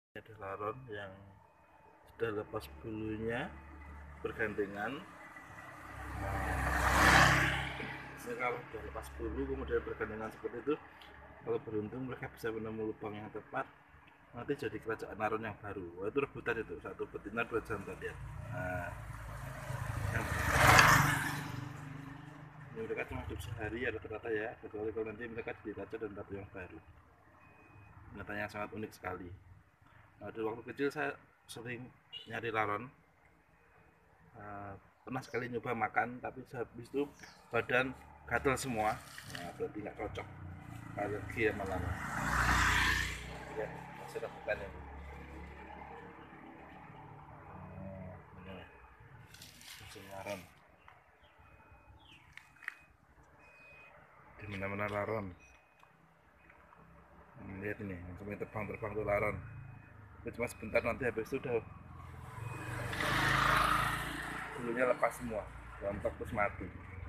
Ada laron yang sudah lepas bulunya bergandengan. Kalau sudah lepas bulu kemudian bergandengan seperti itu, kalau beruntung mereka bisa menemukan lubang yang tepat, nanti jadi kerajaan laron yang baru. Wah, itu rebutan itu, satu betina 2 jantan ya. Nah, yang mereka cuma hidup sehari ya rata-rata ya, kecuali kalau nanti mereka jadi raja dan ratu yang baru. Binatang yang sangat unik sekali. Nah, di waktu kecil saya sering nyari laron. Pernah sekali nyoba makan, tapi habis itu badan gatel semua. Nah, berarti nggak cocok, alergi ya malah ya. Masih rebutan ini. Ini musim laron, di mana-mana laron. Lihat ini, sampai terbang-terbang tuh laron. Itu cuma sebentar, nanti habis itu udah bulunya lepas semua, rontok terus mati.